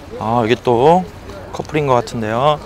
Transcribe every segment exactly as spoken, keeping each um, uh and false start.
아, 이게 또 커플인 것 같은데요.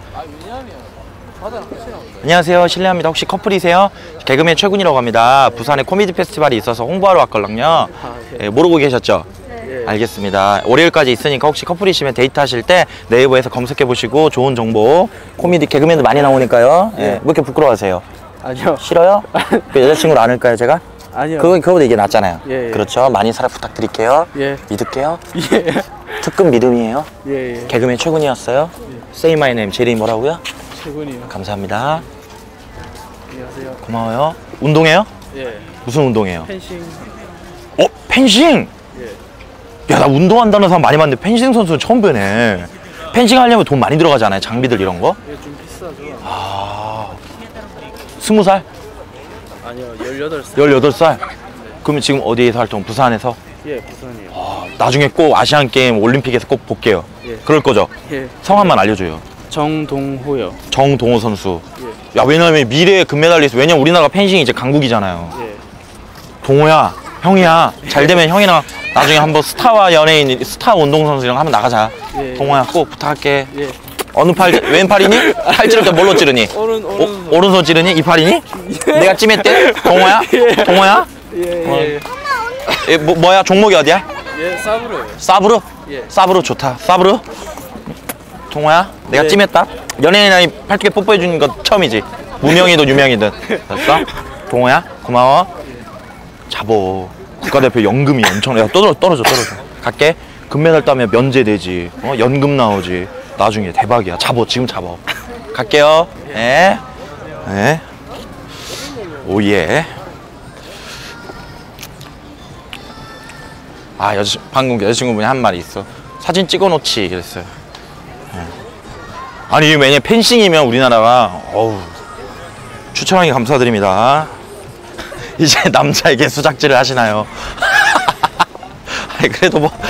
안녕하세요, 실례합니다. 혹시 커플이세요? 개그맨 최군이라고 합니다. 부산에 코미디 페스티벌이 있어서 홍보하러 왔걸랑요. 예, 모르고 계셨죠? 네. 알겠습니다. 월요일까지 있으니까 혹시 커플이시면 데이트하실 때 네이버에서 검색해보시고 좋은 정보, 코미디 개그맨도 많이 나오니까요. 예, 왜 이렇게 부끄러워하세요? 아니요. 싫어요? 그 여자친구를 안을까요, 제가? 아니요. 그거, 그거보다 이게 낫잖아요. 예, 예. 그렇죠. 많이 사랑 부탁드릴게요. 예. 믿을게요. 예. 특급 믿음이에요. 예, 예. 개그맨 최군이었어요. 예. Say my name. 제 이름이 뭐라고요? 최군이요. 감사합니다. 안녕하세요. 고마워요. 운동해요? 예. 무슨 운동해요? 펜싱. 어? 펜싱? 예. 야, 나 운동한다는 사람 많이 봤는데 펜싱 선수는 처음 뵈네. 펜싱 하려면 돈 많이 들어가잖아요. 장비들 이런 거? 예, 좀 비싸죠. 아. 스무 살? 아니요, 열여덟 살. 열여덟 살? 네. 그러면 지금 어디에서 활동? 부산에서? 예, 부산이요. 아, 나중에 꼭 아시안게임 올림픽에서 꼭 볼게요. 예. 그럴 거죠? 예. 성함만 알려줘요. 정동호요. 정동호 선수. 예. 야, 왜냐면 미래의 금메달리스트. 왜냐면 우리나라가 펜싱이 이제 강국이잖아요. 예. 동호야, 형이야. 잘 되면 형이랑 나중에 한번 스타와 연예인, 스타 운동선수랑 한번 나가자. 예. 동호야, 꼭 부탁할게. 예. 어느 팔, 왼팔이니? 팔 찌를 때 뭘로 찌르니? 오른, 오른손. 오, 오른손 찌르니? 이 팔이니? 예. 내가 찜했대? 동호야? 예. 동호야? 예, 예. 어. 예, 뭐, 뭐야? 종목이 어디야? 예, 사브르. 사브르? 예. 사브르 좋다. 사브르? 동호야? 내가 예. 찜했다? 연예인이 팔뚝에 뽀뽀해주는 거 처음이지? 무명이든 유명이든. 됐어? 동호야? 고마워. 잡어. 국가대표 연금이 엄청. 야, 떨어져, 떨어져, 떨어져. 갈게. 금메달 따면 면제되지. 어? 연금 나오지. 나중에 대박이야. 잡어, 지금 잡어. 갈게요. 예. 예. 오예. 아, 여자, 방금 여자친구분이 한 말이 있어. 사진 찍어놓지. 그랬어요. 예. 아니, 왜냐면 펜싱이면 우리나라가, 어우, 추천하기 감사드립니다. 이제 남자에게 수작질을 하시나요? 아니, 그래도 뭐.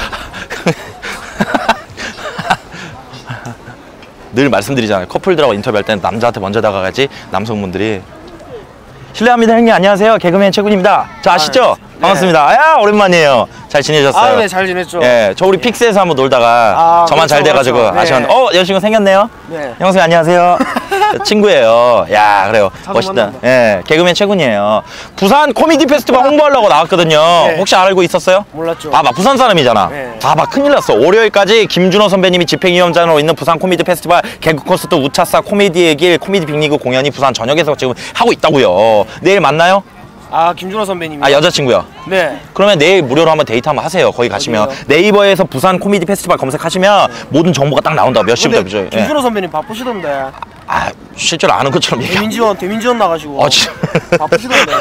늘 말씀드리잖아요. 커플들하고 인터뷰할 때는 남자한테 먼저 다가가지 남성분들이. 실례합니다, 형님. 안녕하세요. 개그맨 최군입니다. 저 아시죠? 아, 네. 반갑습니다. 아, 오랜만이에요. 잘 지내셨어요? 아, 네, 잘 지냈죠. 예, 저 우리 네. 픽스에서 한번 놀다가 아, 저만 그렇죠, 잘 돼가지고 그렇죠. 아쉬웠는데. 네. 어, 여자친구 생겼네요? 네. 형수님, 안녕하세요. 친구예요. 야, 그래요. 멋있다. 만난다. 예, 개그맨 최군이에요. 부산 코미디 페스티벌 홍보하려고 나왔거든요. 네. 혹시 알고 있었어요? 몰랐죠. 봐봐, 부산 사람이잖아. 네. 봐봐, 큰일 났어. 월요일까지 김준호 선배님이 집행위원장으로 있는 부산 코미디 페스티벌 개그 콘서트 우차사 코미디의 길 코미디 빅리그 공연이 부산 전역에서 지금 하고 있다고요. 내일 만나요? 아, 김준호 선배님. 아, 여자친구요? 네. 그러면 내일 무료로 한번 데이트 한번 하세요. 거기 가시면. 어디요? 네이버에서 부산 코미디 페스티벌 검색하시면 네. 모든 정보가 딱 나온다. 몇 시부터 몇 시. 김준호 예. 선배님 바쁘시던데. 아, 실제로 아는 것처럼 얘기하고. 대민지원, 대민지원 나가시고. 아, 진짜. 바쁘시던데.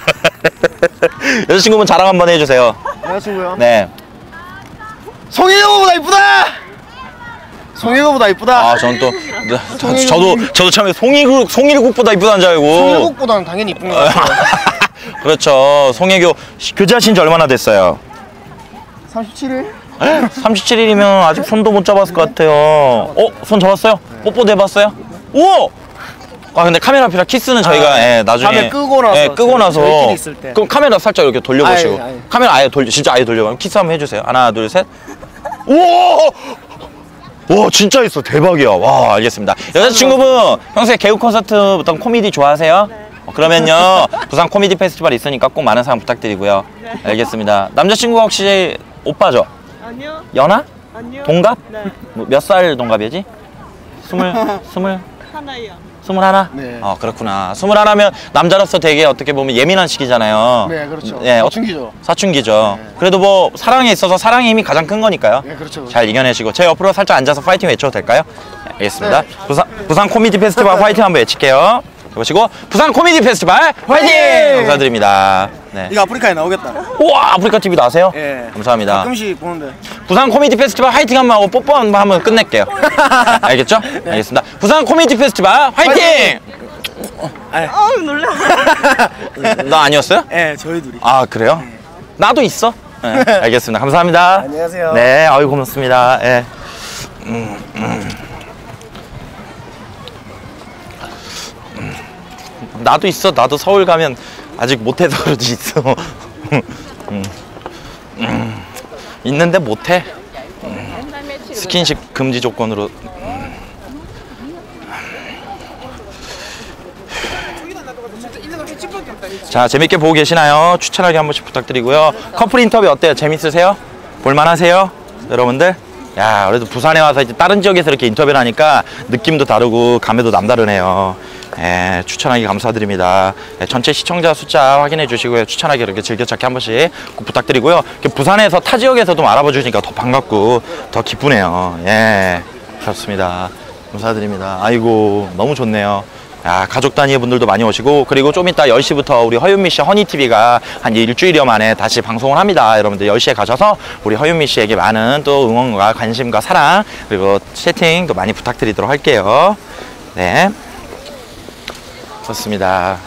여자친구분 자랑 한번 해주세요. 여자친구요? 네. 송혜교보다 이쁘다! 송혜교보다 이쁘다. 아, 저는 또 저, 저도 저도 처음에 송일국 송일국보다 이쁘다는 줄 알고. 송일국보다는 당연히 이쁜 거 같아요. 그렇죠. 송혜교 교제하신 지 얼마나 됐어요? 삼십칠 일? 삼십칠 일이면 아직 손도 못 잡았을 것 같아요. 어? 손 잡았어요? 네. 뽀뽀도 해봤어요? 오! 아, 근데 카메라 필요 키스는 저희가 아, 예, 나중에 카메라 끄고 나서 예, 끄고 나서 있을 때. 그럼 카메라 살짝 이렇게 돌려보시고 아예, 아예. 카메라 아예 돌려 진짜 아예 돌려 키스 한번 해주세요. 하나 둘 셋. 우와! 와, 진짜 있어. 대박이야. 와, 알겠습니다. 여자친구분 평소에 개그 콘서트부터 코미디 좋아하세요? 네. 어, 그러면요 부산 코미디 페스티벌 있으니까 꼭 많은 사랑 부탁드리고요. 네. 알겠습니다. 남자친구가 혹시 오빠죠? 아니요. 연하? 아니요. 동갑? 네. 뭐, 몇 살 동갑이지? 스물 스물 하나요. 스물 하나? 네. 어, 그렇구나. 스물 하나면 남자로서 되게 어떻게 보면 예민한 시기잖아요. 네, 그렇죠. 네, 사춘기죠. 사춘기죠. 네. 그래도 뭐 사랑에 있어서 사랑의 힘이 가장 큰 거니까요. 네, 그렇죠, 그렇죠. 잘 이겨내시고 제 옆으로 살짝 앉아서 파이팅 외쳐도 될까요? 네, 알겠습니다. 네. 부산 부산 코미디 페스티벌 파이팅 한번 외칠게요. 보시고 부산 코미디 페스티벌 화이팅! 감사드립니다. 네. 이거 아프리카에 나오겠다. 우와, 아프리카 티비 나세요? 예. 감사합니다. 가끔씩 보는데. 부산 코미디 페스티벌 화이팅 한번 하고 뽀뽀 한번 하면 끝낼게요. 알겠죠? 네. 알겠습니다. 부산 코미디 페스티벌 화이팅! 아우, 놀라. 나 아니었어요? 네, 저희 둘이. 아, 그래요? 네. 나도 있어. 네. 알겠습니다. 감사합니다. 안녕하세요. 네, 아유 고맙습니다. 네. 음, 음. 나도 있어. 나도 서울 가면 아직 못해서 그러지 있어. 음, 음, 있는데 못해. 음. 스킨십 금지 조건으로. 자, 재밌게 보고 계시나요? 추천하기 한 번씩 부탁드리고요. 커플 인터뷰 어때요? 재밌으세요? 볼만하세요? 여러분들? 야, 그래도 부산에 와서 이제 다른 지역에서 이렇게 인터뷰를 하니까 느낌도 다르고 감회도 남다르네요. 예, 추천하기 감사드립니다. 예, 전체 시청자 숫자 확인해 주시고요. 추천하기 이렇게 즐겨찾기 한 번씩 꼭 부탁드리고요. 부산에서 타 지역에서도 알아봐 주시니까 더 반갑고 더 기쁘네요. 예, 좋습니다. 감사드립니다. 아이고, 너무 좋네요. 야, 가족 단위 분들도 많이 오시고, 그리고 좀 이따 열 시부터 우리 허윤미 씨 허니티비가 한 일주일여 만에 다시 방송을 합니다. 여러분들 열 시에 가셔서 우리 허윤미 씨에게 많은 또 응원과 관심과 사랑, 그리고 채팅도 많이 부탁드리도록 할게요. 네. 좋습니다.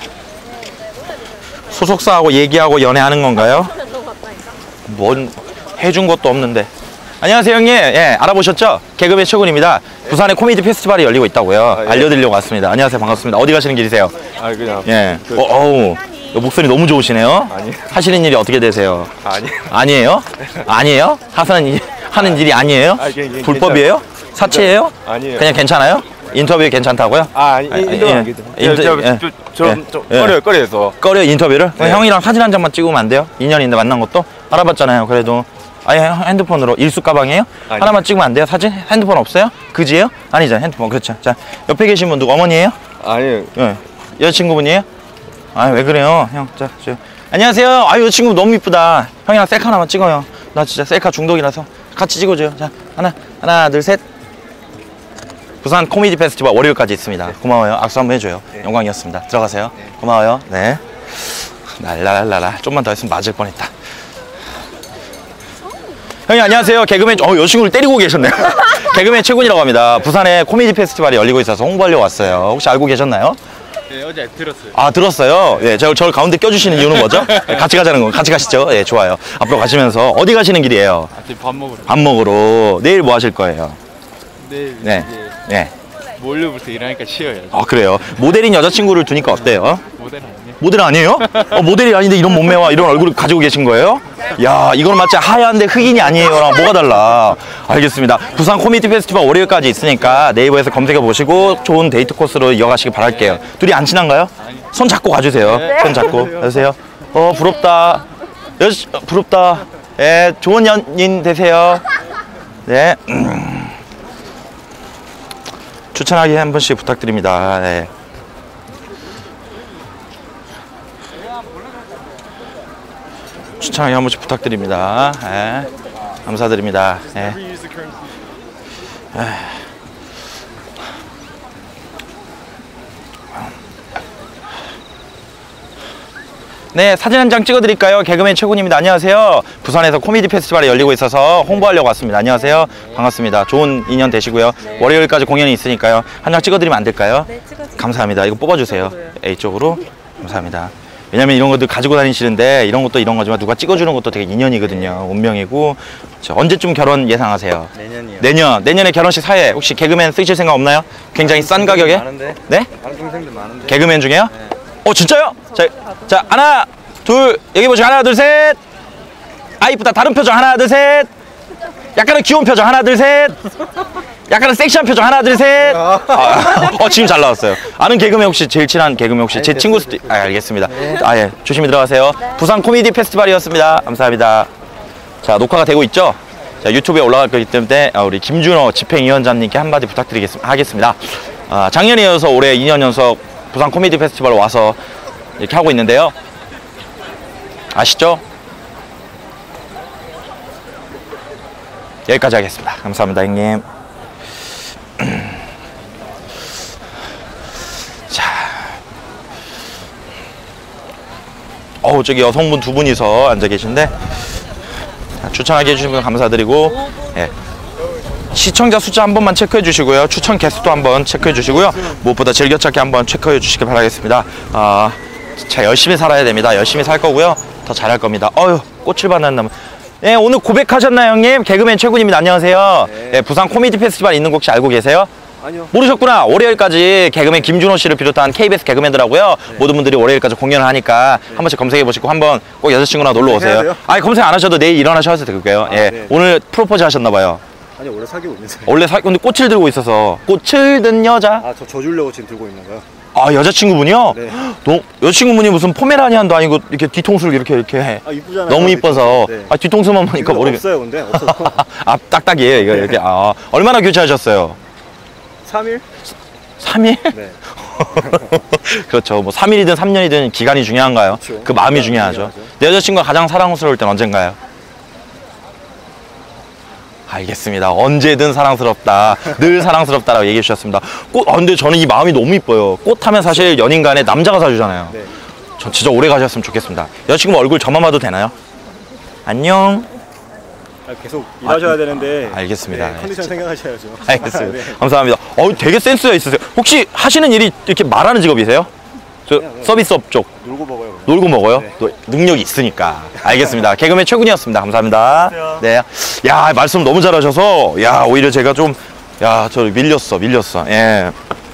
소속사하고 얘기하고 연애하는 건가요? 뭔 해준 것도 없는데. 안녕하세요, 형님. 예, 알아보셨죠? 개그맨 최군입니다. 부산에 코미디 페스티벌이 열리고 있다고요. 아, 예. 알려드리려고 왔습니다. 안녕하세요, 반갑습니다. 어디 가시는 길이세요? 아, 그냥. 예. 그... 어, 어우, 목소리 너무 좋으시네요. 아니. 하시는 일이 어떻게 되세요? 아니. 아니에요? 아니에요? 하시는 일, 하는 일이 아니에요? 아, 그냥, 그냥 불법이에요? 괜찮... 사치예요? 아니에요. 그냥 괜찮아요? 인터뷰 괜찮다고요? 아, 아니, 인터뷰 안 괜찮아요. 인터... 저, 예. 저, 저, 예. 좀 예. 꺼려요, 꺼려서. 꺼려, 인터뷰를? 네. 형이랑 사진 한 장만 찍으면 안 돼요? 인연인데 만난 것도? 알아봤잖아요, 그래도. 아예 핸드폰으로 일수 가방이에요? 아니. 하나만 찍으면 안 돼요? 사진? 핸드폰 없어요? 그지예요? 아니죠, 핸드폰. 그렇죠. 자, 옆에 계신 분 누구 어머니예요? 아니요. 예. 여자친구분이에요? 아, 왜 그래요? 형, 자, 저. 안녕하세요. 아, 여자친구 너무 이쁘다. 형이랑 셀카 하나만 찍어요. 나 진짜 셀카 중독이라서 같이 찍어줘요. 자, 하나, 하나, 둘, 셋. 부산 코미디 페스티벌 월요일까지 있습니다. 고마워요. 악수 한번 해줘요. 네. 영광이었습니다. 들어가세요. 네. 고마워요. 네. 랄랄랄라. 좀만 더 했으면 맞을 뻔했다. 형님 안녕하세요. 개그맨, 어, 여자친구를 때리고 계셨네요. 개그맨 최군이라고 합니다. 부산에 코미디 페스티벌이 열리고 있어서 홍보하려고 왔어요. 혹시 알고 계셨나요? 네, 어제 들었어요. 아, 들었어요? 예, 저, 저를 가운데 껴주시는 이유는 뭐죠? 네, 같이 가자는 거. 같이 가시죠. 예, 좋아요. 앞으로 가시면서 어디 가시는 길이에요? 아, 지금 밥 먹으러. 밥 먹으러. 내일 뭐 하실 거예요? 내일 네. 이제 네. 월요일부터 일하니까 쉬어야죠. 아, 그래요? 모델인 여자친구를 두니까 어때요? 모델 아니에요? 모델 아니에요? 어, 모델이 아닌데 이런 몸매와 이런 얼굴을 가지고 계신 거예요? 야, 이거는 마치 하얀데 흑인이 아니에요랑 뭐가 달라. 알겠습니다. 부산 코미디 페스티벌 월요일까지 있으니까 네이버에서 검색해 보시고 좋은 데이트 코스로 이어가시길 바랄게요. 둘이 안 친한가요? 손 잡고 가주세요. 손 잡고 가주세요. 어, 부럽다. 여, 어, 부럽다. 예, 좋은 연인 되세요. 네. 음. 추천하기 한 번씩 부탁드립니다. 네. 추천하기 한 번씩 부탁드립니다. 네. 감사드립니다. 네. 네, 사진 한 장 찍어드릴까요? 개그맨 최군입니다. 안녕하세요. 부산에서 코미디 페스티벌이 열리고 있어서 홍보하려고 왔습니다. 안녕하세요. 반갑습니다. 좋은 인연 되시고요. 월요일까지 공연이 있으니까요. 한 장 찍어드리면 안 될까요? 네, 찍어주세요. 감사합니다. 이거 뽑아주세요. A쪽으로. 감사합니다. 왜냐면 이런 것들 가지고 다니시는데 이런 것도 이런 거지만 누가 찍어주는 것도 되게 인연이거든요. 운명이고. 자, 언제쯤 결혼 예상하세요? 내년이요. 내년. 내년에 결혼식 사회 혹시 개그맨 쓰실 생각 없나요? 굉장히 싼 가격에? 많은데? 네? 다른 동생들 많은데. 개그맨 중에요? 네. 어, 진짜요? 자, 자, 하나, 둘, 여기 보시고 하나, 둘, 셋. 아, 이쁘다. 다른 표정 하나, 둘, 셋. 약간은 귀여운 표정 하나, 둘, 셋. 약간은 섹시한 표정 하나, 둘, 셋. 아, 어, 지금 잘 나왔어요. 아는 개그맨 혹시 제일 친한 개그맨 혹시 제 친구 수도 있... 아, 알겠습니다. 아, 예. 조심히 들어가세요. 부산 코미디 페스티벌이었습니다. 감사합니다. 자, 녹화가 되고 있죠? 자, 유튜브에 올라갈 거기 때문에 우리 김준호 집행위원장님께 한마디 부탁드리겠습니다. 아, 작년에 이어서 올해 이 년 연속 부산 코미디 페스티벌 와서 이렇게 하고 있는데요. 아시죠? 여기까지 하겠습니다. 감사합니다, 형님. 자, 어우, 저기 여성분 두 분이서 앉아 계신데 추천하게 해주신 분 감사드리고, 예. 시청자 숫자 한 번만 체크해 주시고요. 추천 개수도 한번 체크해 주시고요. 무엇보다 즐겨찾기 한번 체크해 주시길 바라겠습니다. 아, 자, 열심히 살아야 됩니다. 열심히 살 거고요. 더 잘할 겁니다. 어휴, 꽃을 받는 네, 오늘 고백하셨나요, 형님? 개그맨 최군입니다. 안녕하세요. 네. 네, 부산 코미디 페스티벌 있는 거 혹시 알고 계세요? 아니요. 모르셨구나. 월요일까지 개그맨 김준호 씨를 비롯한 케이비에스 개그맨들하고요. 네. 모든 분들이 월요일까지 공연을 하니까 네. 한 번씩 검색해 보시고 한번 꼭 여자친구랑 놀러 오세요. 아니, 검색 안 하셔도 내일 일어나셔도 되고요. 아, 예. 네. 오늘 프로포즈 하셨나 봐요. 아니 원래 사귀고 있는 사이. 원래 사, 근데 꽃을 들고 있어서. 꽃을 든 여자. 아저 저 주려고 지금 들고 있는 거요. 아, 여자친구분이요? 네. 너, 여자친구분이 무슨 포메라니안도 아니고 이렇게 뒤통수를 이렇게 이렇게 해. 아 이쁘잖아요. 너무 이뻐서. 네. 아, 뒤통수만 보니까 모르겠. 없어요 근데 없어서. 아, 딱딱이에요, 이거 이렇게. 아, 얼마나 교체하셨어요? 삼 일? 삼 일? 네. 그렇죠. 뭐 삼 일이든 삼 년이든 기간이 중요한가요? 그렇죠. 그 마음이 기간이 중요하죠. 중요하죠. 내 여자친구가 가장 사랑스러울 땐 언젠가요? 알겠습니다. 언제든 사랑스럽다. 늘 사랑스럽다라고 얘기해 주셨습니다. 꽃, 아, 근데 저는 이 마음이 너무 이뻐요. 꽃 하면 사실 연인 간에 남자가 사주잖아요. 네. 저 진짜 오래 가셨으면 좋겠습니다. 여자친구 얼굴 저만 봐도 되나요? 안녕. 아, 계속 일하셔야 되는데. 알겠습니다. 네, 컨디션 생각하셔야죠. 알겠습니다. 네. 감사합니다. 어우, 되게 센스가 있으세요. 혹시 하시는 일이 이렇게 말하는 직업이세요? 저 서비스업 쪽. 놀고 먹어요. 그럼. 놀고 먹어요? 네. 또 능력이 있으니까. 알겠습니다. 개그맨 최군이었습니다. 감사합니다. 안녕하세요. 네. 야, 말씀 너무 잘하셔서, 야, 오히려 제가 좀, 야, 저 밀렸어, 밀렸어. 예.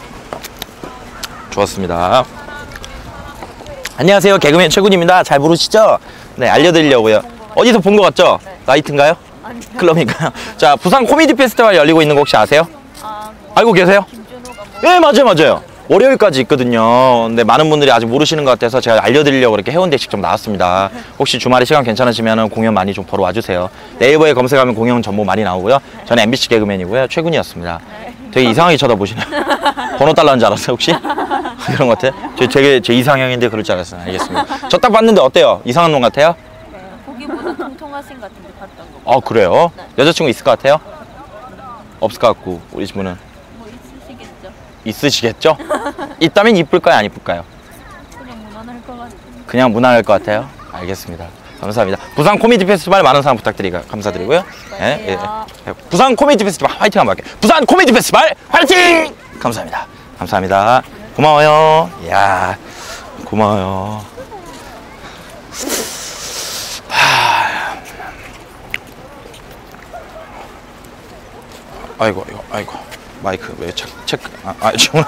좋았습니다. 안녕하세요. 개그맨 최군입니다. 잘 모르시죠? 네, 알려드리려고요. 어디서 본 것 같죠? 나이트인가요? 아니요. 클럽인가요? 자, 부산 코미디 페스티벌 열리고 있는 거 혹시 아세요? 아, 알고 계세요? 김준호가 뭐 네, 맞아요, 맞아요. 월요일까지 있거든요. 근데 많은 분들이 아직 모르시는 것 같아서 제가 알려드리려고 이렇게 해운대 직접 나왔습니다. 혹시 주말에 시간 괜찮으시면 공연 많이 좀 보러 와주세요. 네이버에 검색하면 공연 정보 많이 나오고요. 저는 엠비씨 개그맨이고요. 최군이었습니다. 되게 이상하게 쳐다보시네요. 번호 달라는 줄 알았어요, 혹시? 그런 것 같아요? 저 되게 제 이상형인데 그럴 줄 알았어요. 알겠습니다. 저 딱 봤는데 어때요? 이상한 놈 같아요? 네, 보기보다 통통하신 것 같은데 봤던 거. 아, 그래요? 네. 여자친구 있을 것 같아요? 없을 것 같고, 우리 친구는 뭐 있으시겠죠? 있으시겠죠? 있다면 이쁠까요, 안 이쁠까요? 그냥 무난할 것 같은데. 그냥 무난할 것 같아요. 알겠습니다. 감사합니다. 부산 코미디 페스티벌 많은 사랑 부탁드리고 감사드리고요. 네, 예, 예, 예. 부산 코미디 페스티벌 화이팅 한번 할게요. 부산 코미디 페스티벌 화이팅! 감사합니다. 감사합니다. 고마워요. 이야, 고마워요. 하... 아이고, 아이고, 아이고. 마이크 왜 체크, 체크, 아, 아, 지훈아.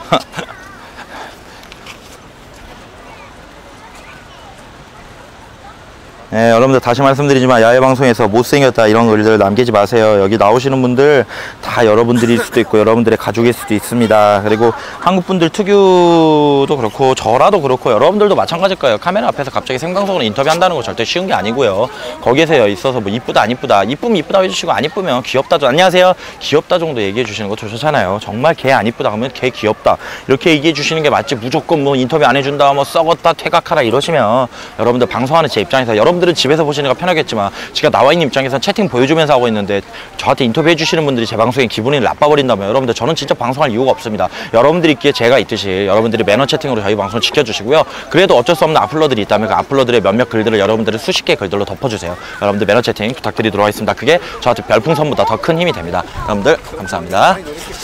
네, 여러분들 다시 말씀드리지만 야외 방송에서 못생겼다 이런 글들 남기지 마세요. 여기 나오시는 분들 다 여러분들일 수도 있고 여러분들의 가족일 수도 있습니다. 그리고 한국 분들 특유도 그렇고 저라도 그렇고 여러분들도 마찬가지일 거예요. 카메라 앞에서 갑자기 생방송으로 인터뷰한다는 거 절대 쉬운 게 아니고요. 거기에서 있어서 뭐 이쁘다 안 이쁘다 이쁘면 이쁘다 해주시고 안 이쁘면 귀엽다 좀 안녕하세요 귀엽다 정도 얘기해 주시는 거 좋잖아요. 정말 걔 안 이쁘다 하면 걔 귀엽다 이렇게 얘기해 주시는 게 맞지. 무조건 뭐 인터뷰 안 해준다 뭐 썩었다 퇴각하라 이러시면 여러분들 방송하는 제 입장에서 여러분들은 집에서 보시는 거 편하겠지만 제가 나와 있는 입장에서 채팅 보여주면서 하고 있는데 저한테 인터뷰 해주시는 분들이 제 방송에 기분이 나빠버린다면 여러분들 저는 진짜 방송할 이유가 없습니다. 여러분들이 있기에 제가 있듯이 여러분들이 매너 채팅으로 저희 방송 지켜주시고요. 그래도 어쩔 수 없는 악플러들이 있다면 그 악플러들의 몇몇 글들을 여러분들은 수십 개의 글들로 덮어주세요. 여러분들 매너 채팅 부탁드리도록 하겠습니다. 그게 저한테 별풍선보다 더 큰 힘이 됩니다. 여러분들 감사합니다.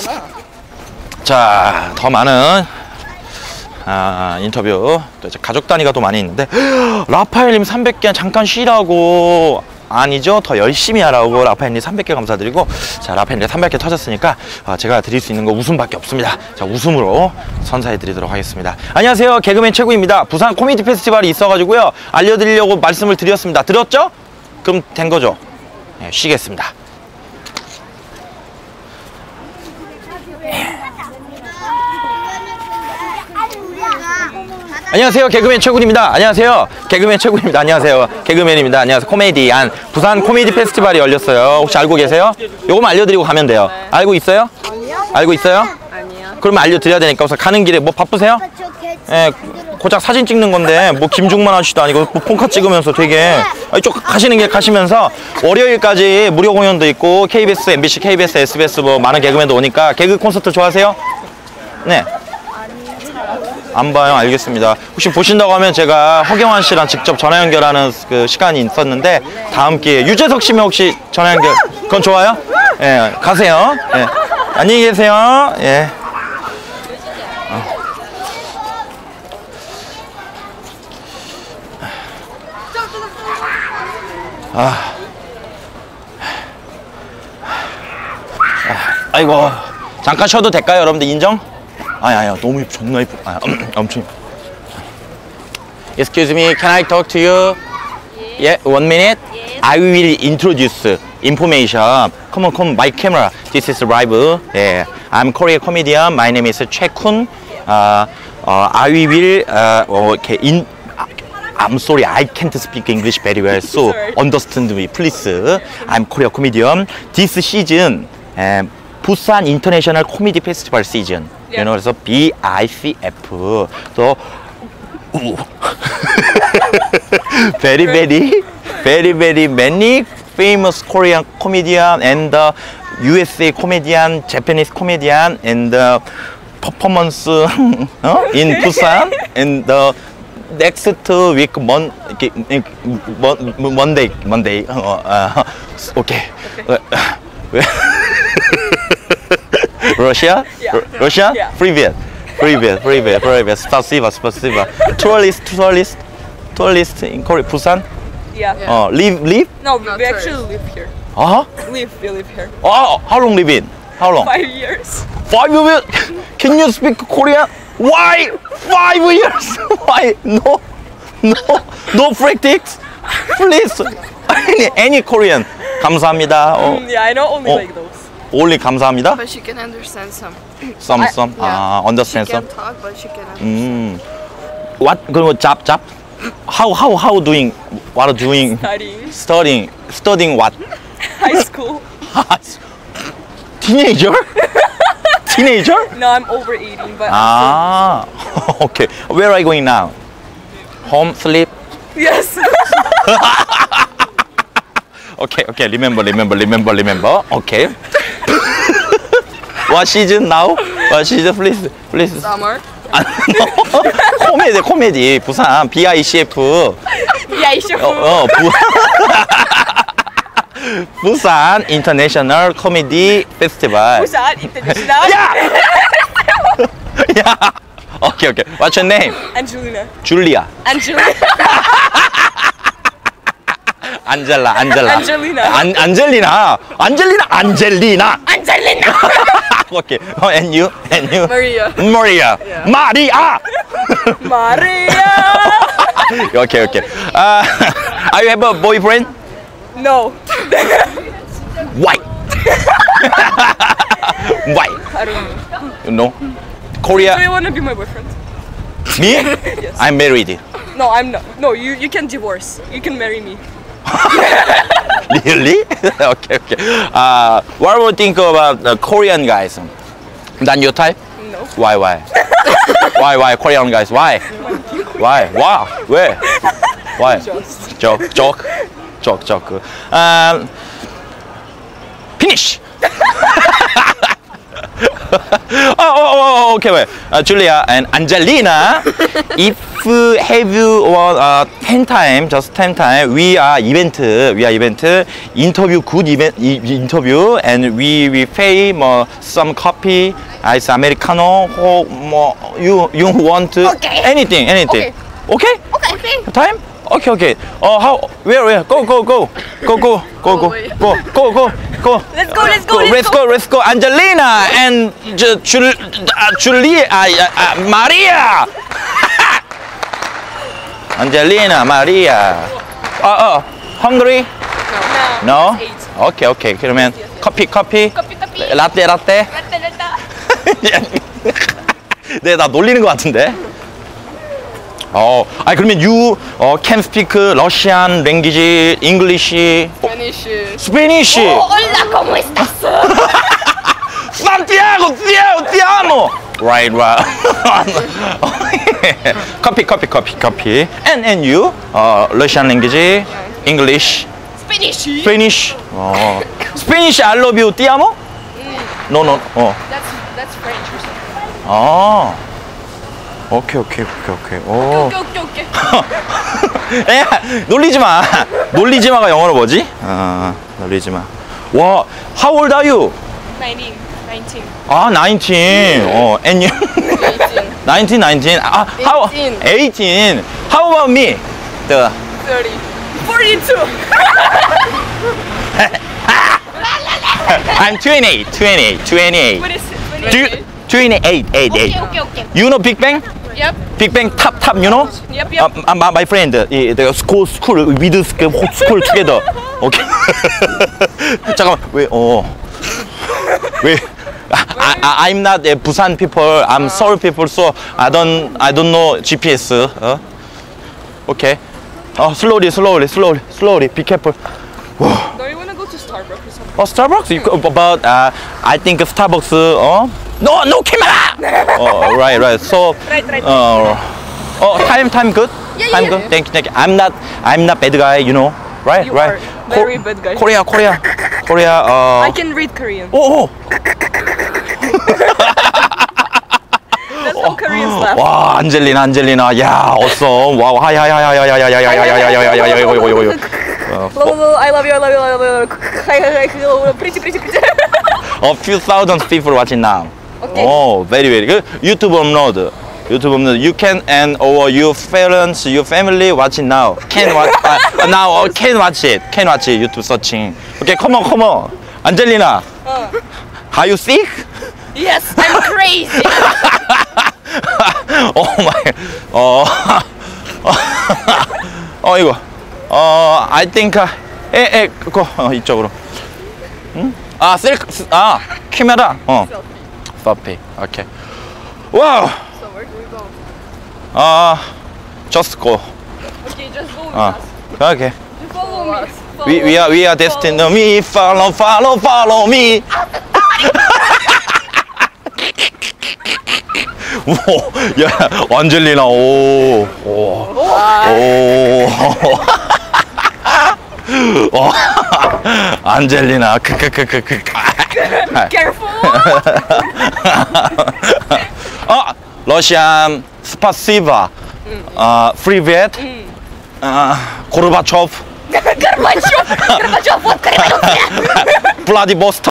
자, 더 많은 아, 인터뷰 또 이제 가족 단위가 또 많이 있는데 라파엘님 삼백 개 잠깐 쉬라고 아니죠 더 열심히 하라고 라파엘님 삼백 개 감사드리고 자 라파엘님 삼백 개 터졌으니까 어, 제가 드릴 수 있는 거 웃음밖에 없습니다. 자 웃음으로 선사해 드리도록 하겠습니다. 안녕하세요 개그맨 최구입니다. 부산 코미디 페스티벌이 있어가지고요 알려드리려고 말씀을 드렸습니다. 들었죠? 그럼 된 거죠? 네, 쉬겠습니다. 안녕하세요 개그맨 최군입니다. 안녕하세요 개그맨 최군입니다. 안녕하세요 개그맨입니다. 안녕하세요 코미디안 부산 코미디 페스티벌이 열렸어요. 혹시 알고 계세요? 요거만 알려드리고 가면 돼요. 네. 알고 있어요? 아니요. 알고 있어요? 아니요. 그러면 알려드려야 되니까 우선 가는 길에 뭐 바쁘세요? 예, 고작 사진 찍는 건데 뭐 김중만 아저씨도 아니고 뭐 폰카 찍으면서 되게 이쪽 가시는 길 가시면서 월요일까지 무료 공연도 있고 케이비에스, 엠비씨, 케이비에스, 에스비에스 뭐 많은 개그맨도 오니까 개그 콘서트 좋아하세요? 네. 안 봐요. 알겠습니다. 혹시 보신다고 하면 제가 허경환 씨랑 직접 전화 연결하는 그 시간이 있었는데 다음 기회에 유재석 씨면 혹시 전화 연결 그건 좋아요? 예, 네, 가세요. 예. 네. 안녕히 계세요. 예. 어. 아. 아. 아이고. 잠깐 쉬어도 될까요, 여러분들 인정? 아니 아니요 너무 이쁘 존나 이쁘 아 엄청 Excuse me, can I talk to you? Yeah, one minute. I will introduce information. come on, come on, my camera. This is live. Yeah, I'm Korean comedian. My name is Choi-kun. Uh, uh, I will uh, okay, in. I'm sorry, I can't speak English very well, so Sorry. understand me, please. I'm Korean comedian. This season, um, Busan International Comedy Festival season. Yeah. You know, so B I C F. So, ooh. very, very, very, very many famous Korean comedian and uh, U S A comedian, Japanese comedian, and uh, performance uh, in Busan. And the next week, mon, mon, Monday, Monday. Uh, uh, okay. okay. Russia? Yeah. Ru- Russia? Yeah. Привет. Привет, привет, привет. Спасибо, спасибо. Tourist, tourist, tourist in Korea, Busan? Yeah. Uh, live, live? No, we, Not we tourist. actually live here. Uh-huh. Live, we live here. Oh, how long live in? How long? Five years. Five years? Can you speak Korean? Why? Five years? Why? No, no, no practice. Please, any, any Korean. 감사합니다. 어, Mm, yeah, I know only Oh. like those. only 감사합니다. But she can understand some. Some, I- some. yeah. 아, understand She some. can talk, but she can understand. 음. What? 그럼 job, job? How, how, how doing? What are doing? Studying. Studying, studying what? High school. Teenager? Teenager? No, I'm over eighteen, but Ah, okay. Where are you going now? Home, sleep? yes. Okay, okay. Remember, remember, remember, remember. Okay. What season now? What season, please, please. Summer. 아, 코미디, 코미디. 부산 B I C F. yeah, you should. 어, 어, 부... 부산 International Comedy Festival. Busan International. 야! 야! Okay, okay. What's your name? Angelina. Julia. Angelina. 안젤라, 안젤라. Angelina. 안, 안젤리나. 안젤리나, 안젤리나. Angelina. Okay. Oh, and you? And you? Maria. Maria. Maria. Maria. Okay, okay. Uh, are you have a boyfriend? No. Why? Why? I don't know. You know? Do Korea. you want to be my boyfriend? Me? I'm married. No, I'm not. No, you you can divorce. You can marry me. Really? Okay, okay. Uh, what do you think about the Korean guys? Not your type? No. Why, why? Why, why? Korean guys, why? Why? Wow, where? Why? Joke, joke, joke, joke. Um, finish! oh, oh, oh, okay, wait. Uh, Julia and Angelina, if uh, have you one uh, ten time, just ten time, we are event, we are event, interview, good event, e- interview, and we we pay uh, some coffee, ice americano, or more, you you want uh, Okay. anything, anything. Okay. Okay, okay. Time? Okay, okay. Oh, how? Where? Where? Go, go, go, go, go, go, go, wait. go, go, go, go. Let's go. Let's go. Let's Let's go, let's go. Angelina and Ju- Jul- uh, Julia, uh, uh, Maria. Angelina, Maria. Uh, uh, hungry? No. No? Okay, okay. 그러면 커피, 커피. 커피, 커피. 라떼, 라떼. Latte, latte. 네, 나 놀리는 것 같은데. 어, 아 그러면 you uh, can speak Russian language, English, Spanish. uh, Spanish. Hola, ¿cómo estás? Santiago, Santiago, ti amo. Right, right. Copy, copy, copy, copy. And and you, uh, Russian language, English, Spanish. Spanish. 어, Spanish, I love you, ti amo. No, no. 어. That's that's French or something. 아. 오케이, 오케이, 오케이, 오케이. 오. Okay, okay, okay. 야, 놀리지 마. 놀리지 마가 영어로 뭐지? 아, 놀리지 마. 와, how old are you? nineteen. nineteen. 아, nineteen. 어, and you? nineteen, nineteen. 아, how? eighteen. eighteen. How about me? The thirty. forty-two. I'm twenty-eight, twenty-eight, twenty-eight. What is it? Do you, twenty-eight, eight, eight. Okay, okay. You know Big Bang? Yep. Big Bang top, top, you know? Yep, yep. Uh, my, my friend, uh, the school, school, with school, school together. 오케이. 잠깐만, 왜, 어. 왜? I, I, I'm not a Busan people. I'm Seoul people, so I don't, I don't know G P S. 어? Okay. 어, slowly, slowly, slowly, slowly. Be careful. No, you wanna go to Starbucks or something? 어, Starbucks? You, go- but uh, I think Starbucks. 어? No, no camera. 어, right, right. So. Right, right. 어, 어, time, time good. Yeah, time yeah. good. Thank you, thank you. I'm not, I'm not bad guy. You know, right, You right. are very bad guy. Korea, Korea, Korea. 어. I can read Korean. 오, 오. That's how Koreans laugh. 와, 안젤리나, 안젤리나. 야, awesome. 와우, 하이, 하이, 하이, 하이, 하이, 하이, 하이, 하이, 하이, 하이, 하이, 하이, 하이, 하이, 이거, 이거, 이거. Lolo, I love you, I love you, I love you. Hi, hi, hi. Pretty, pretty, pretty. A few thousand people watching now. Okay. Oh, very, very good. YouTube upload. YouTube upload. You can and or your parents, your family watching now. Can watch uh, now. Or can watch it. Can watch it. YouTube searching. Okay, come on, come on. Angelina, Uh, are you sick? yes, I'm crazy. Oh my. 어. 어 이거. 어, I think. 에, 에, 그거 어, 이쪽으로. 응? 아, 셀카. 아, 카메라. 어. Selfie. 오케이. 와우. So where do we go? 아, just go. Okay, just go with 아, us. 오케이. Just follow me. We we are we are destined. Me follow follow follow me. 오, 야, 안젤리나, 오, 오, 오, 오, 안젤리나, 크크크크크. Careful. 어, 러시안 스파시바, 아, 프리벳, 아, 고르바초프, Gorbachev. Gorbachev, what Gorbachev? 블라디보스토크.